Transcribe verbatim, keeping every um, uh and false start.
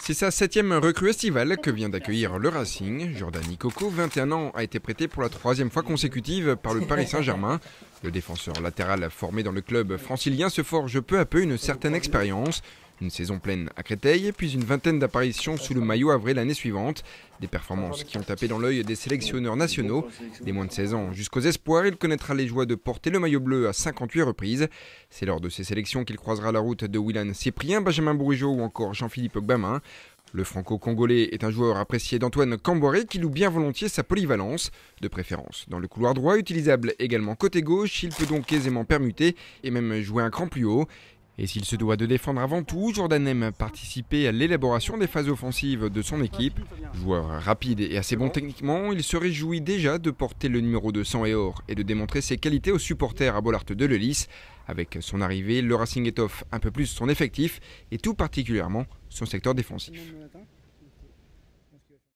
C'est sa septième recrue estivale que vient d'accueillir le Racing. Jordan Ikoko, vingt et un ans, a été prêté pour la troisième fois consécutive par le Paris Saint-Germain. Le défenseur latéral formé dans le club francilien se forge peu à peu une certaine expérience. Une saison pleine à Créteil, puis une vingtaine d'apparitions sous le maillot avril l'année suivante. Des performances qui ont tapé dans l'œil des sélectionneurs nationaux. Des moins de seize ans jusqu'aux espoirs, il connaîtra les joies de porter le maillot bleu à cinquante-huit reprises. C'est lors de ces sélections qu'il croisera la route de Willan Cyprien, Benjamin Bourigeaud ou encore Jean-Philippe Gbamin. Le franco-congolais est un joueur apprécié d'Antoine Camboré qui loue bien volontiers sa polyvalence, de préférence dans le couloir droit, utilisable également côté gauche. Il peut donc aisément permuter et même jouer un cran plus haut. Et s'il se doit de défendre avant tout, Jordan aime participer à l'élaboration des phases offensives de son équipe. Joueur rapide et assez bon techniquement, il se réjouit déjà de porter le numéro deux sang et or et de démontrer ses qualités aux supporters à Bollaert de Lellis. Avec son arrivée, le Racing étoffe un peu plus son effectif et tout particulièrement son secteur défensif.